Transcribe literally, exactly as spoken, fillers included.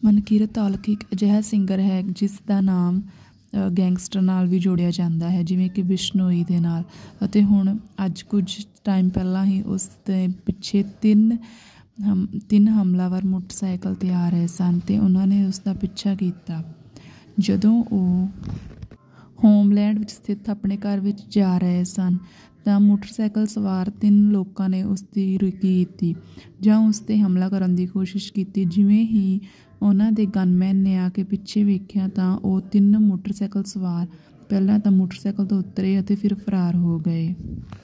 ਮਨਕੀਰਤ ਔਲਖ ਇੱਕ ਅਜਿਹਾ ਸਿੰਗਰ ਹੈ ਜਿਸ ਦਾ ਨਾਮ ਗੈਂਗਸਟਰ ਨਾਲ ਵੀ ਜੋੜਿਆ ਜਾਂਦਾ ਹੈ, ਜਿਵੇਂ ਕਿ ਬਿਸ਼ਨੋਈ ਦੇ ਨਾਲ। ਅਤੇ ਹੁਣ ਅੱਜ ਕੁਝ ਟਾਈਮ ਪਹਿਲਾਂ ਹੀ ਉਸ ਦੇ ਪਿੱਛੇ ਤਿੰਨ ਹਮ ਤਿੰਨ ਹਮਲਾਵਰ ਮੋਟਰਸਾਈਕਲ 'ਤੇ ਆ ਰਹੇ ਸਨ ਅਤੇ ਉਹਨਾਂ ਨੇ ਉਸ ਦਾ ਪਿੱਛਾ ਕੀਤਾ। ਜਦੋਂ ਉਹ ਹੋਮਲੈਂਡ ਵਿੱਚ ਸਥਿਤ ਆਪਣੇ ਘਰ ਵਿੱਚ ਜਾ ਰਹੇ ਸਨ ਤਾਂ ਮੋਟਰਸਾਈਕਲ ਸਵਾਰ ਤਿੰਨ ਲੋਕਾਂ ਨੇ ਉਸ ਦੀ ਰੇਕੀ ਕੀਤੀ ਜਾਂ ਉਸ 'ਤੇ ਹਮਲਾ ਕਰਨ ਦੀ ਕੋਸ਼ਿਸ਼ ਕੀਤੀ। ਜਿਵੇਂ ਹੀ ਉਹਨਾਂ ਦੇ ਗਨਮੈਨ ਨੇ ਆ ਕੇ ਪਿੱਛੇ ਵੇਖਿਆ ਤਾਂ ਉਹ ਤਿੰਨ ਮੋਟਰਸਾਈਕਲ ਸਵਾਰ ਪਹਿਲਾਂ ਤਾਂ ਮੋਟਰਸਾਈਕਲ ਤੋਂ ਉਤਰੇ ਅਤੇ ਫਿਰ ਫਰਾਰ ਹੋ ਗਏ।